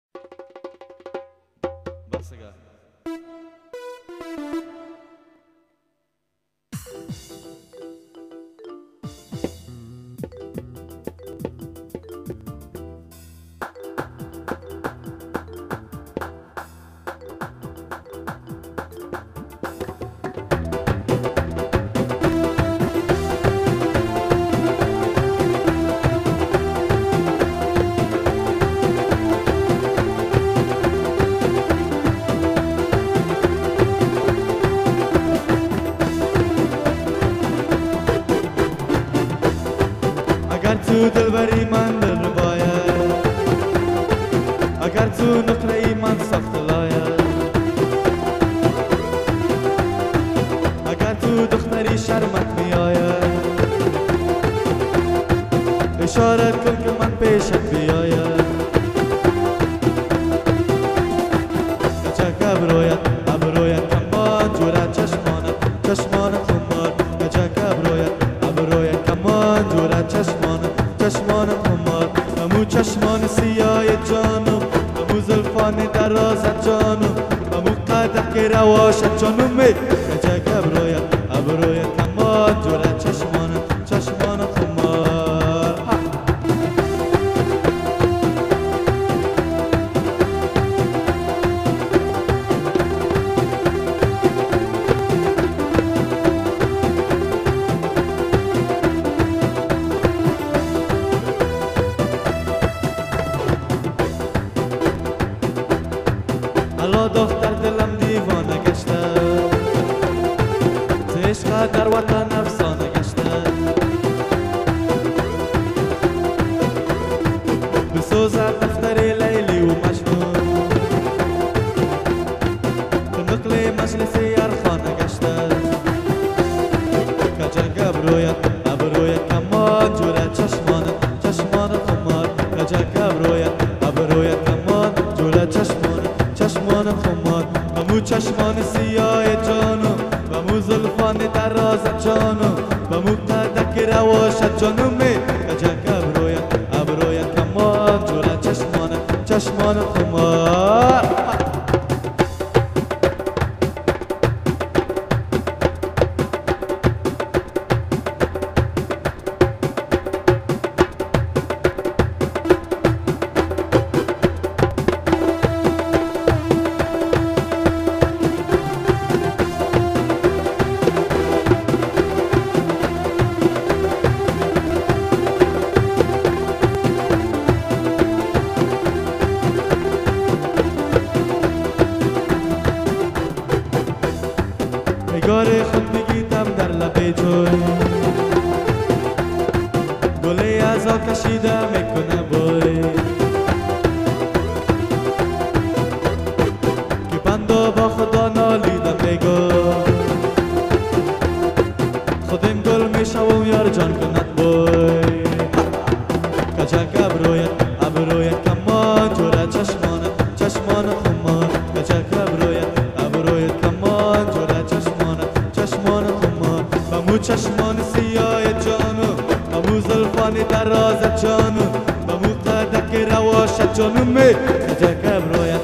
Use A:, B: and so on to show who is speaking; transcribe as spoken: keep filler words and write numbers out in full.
A: بسگه اگر تو دلبری من دل باید، اگر تو نقره ای من سخت لاید، اگر تو دختری شرمت می آید، اشارت کن که من پیشت بیاید. کچک ابرویت ابرویت کمان جورت چشمانت چشمانت خمار. کچک ابرویت ابرویت کمان جورت چشمانت چشمانت خمار. همو چشمان سیاه جانم، همو زلفان درازت جانم، همو قدح که رواشت جانم می. کچک ابرویت ابرویت کمان جورت چشمانت چشمانت خمار. حالا دختر دلم دیوانه گشته، ز عشق در وطن افسانه گشته. بسوزد دفتر لیلی و مجنون، به نقل مجلس یارخانه گشته. کچک ابرویت ابرویت کمان جورت چشمانت چشمانت خمار. کچک ابرویت ابرویت کمان جورت چشمانت چشمان خمار. همو چشمان سیاه جانم، همو زلفان درازت جانم، همو قدک رواشت جانم می. کچک ابرویت ابرویت کمان جورت چشمان چشمان خمار. نگار خود میگیدم در لب جوی، گلی از آن کشیده میکنه بوی. که بنده با خدا نالیده میگو، خودم گل میشوم یار جان کند بوی. کچک ابرویت ابرویت کمان جورت چشمانت چشمانت خمار. کچک ابرویت ابرویت کمان جورت چشمانت چشمانت خمار. همو چشمان سیاه جانم، همو زلفان درازت جانم، همو قدک رواشت جانم می. کچک ابرویت